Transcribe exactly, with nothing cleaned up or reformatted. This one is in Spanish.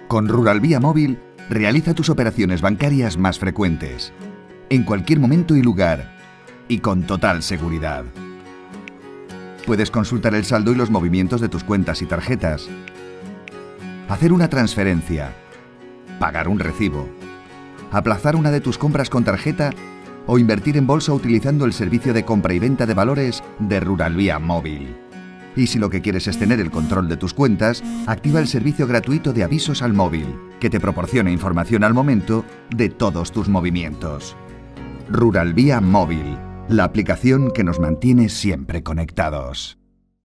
Con Rural Vía Móvil, realiza tus operaciones bancarias más frecuentes, en cualquier momento y lugar, y con total seguridad. Puedes consultar el saldo y los movimientos de tus cuentas y tarjetas, hacer una transferencia, pagar un recibo, aplazar una de tus compras con tarjeta o invertir en bolsa utilizando el servicio de compra y venta de valores de Rural Vía Móvil. Y si lo que quieres es tener el control de tus cuentas, activa el servicio gratuito de avisos al móvil, que te proporciona información al momento de todos tus movimientos. Rural Vía Móvil, la aplicación que nos mantiene siempre conectados.